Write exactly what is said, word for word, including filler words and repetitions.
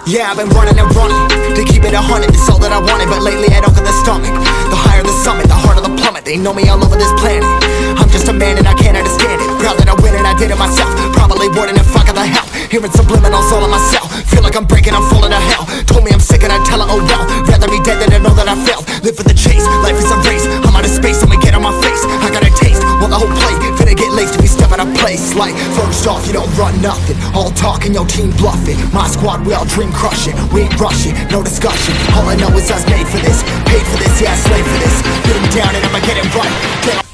Yeah, I've been running and running to keep it a hundred, it's all that I wanted. But lately I don't get the stomach. The higher the summit, the harder the plummet. They know me all over this planet. I'm just a man and I can't understand it. Proud that I win and I did it myself. Probably wouldn't if I got the help. Hearing subliminals all on myself. Feel like I'm breaking, I'm falling to hell. Told me I'm sick and I tell her, oh well. Rather be dead than to know that I failed. Live for the chase, life is a race. I'm out of space, I'ma get on my face. I got a taste, well the whole plate finna get laced if we step out of place. Like, first off, you don't run nothing. All talk and your team bluffing. My squad, we all dream crushing. We ain't rushing, no discussion. All I know is I was made for this. Paid for this, yeah, I slave for this. Get 'em down and I'ma get it right. Get 'em